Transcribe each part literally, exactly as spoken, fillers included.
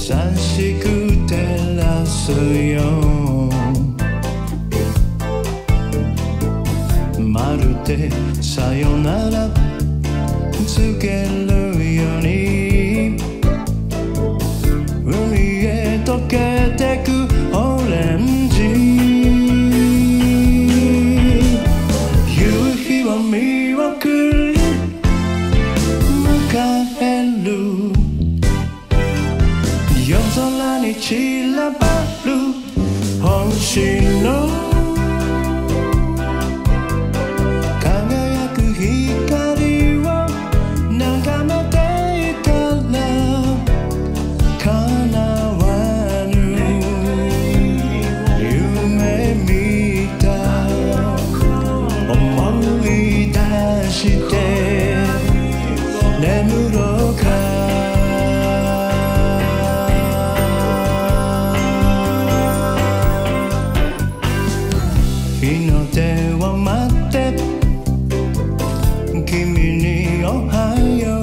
しく照らすよ。まるでさよなら告げるように海へ溶けてくオレンジ。夕日を見送り迎える。夜空に散らばる星の輝く光を眺めていたら叶わぬ夢見た。思い出して眠ろうか。日の出を待って君におはよ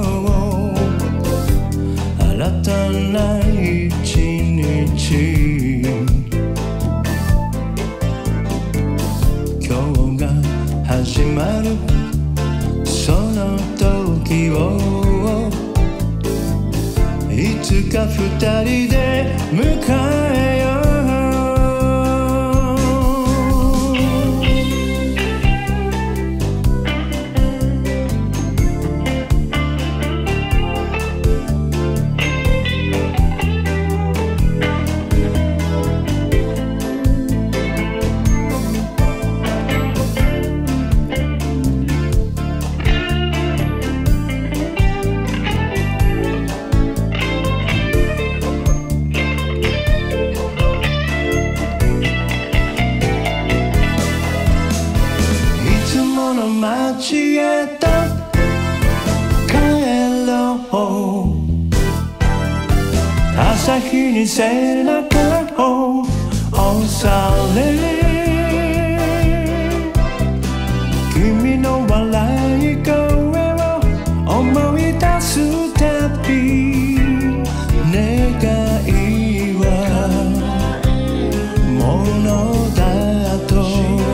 う。新たな一日、今日が始まるその時をいつか二人で迎えよう。街へと帰ろう。朝日に背中を押され君の笑い声を思い出すたび願いはものだと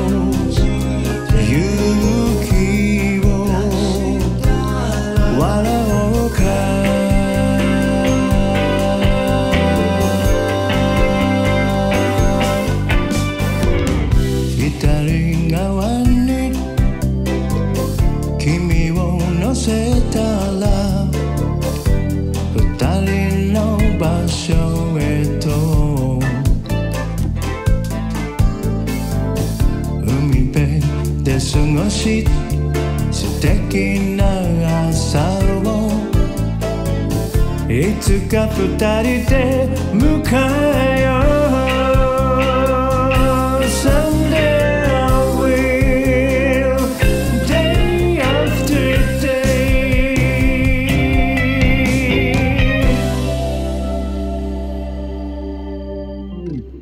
君を乗せたら二人の場所へと海辺で過ごし素敵な朝をいつか二人で迎えよう。 うん。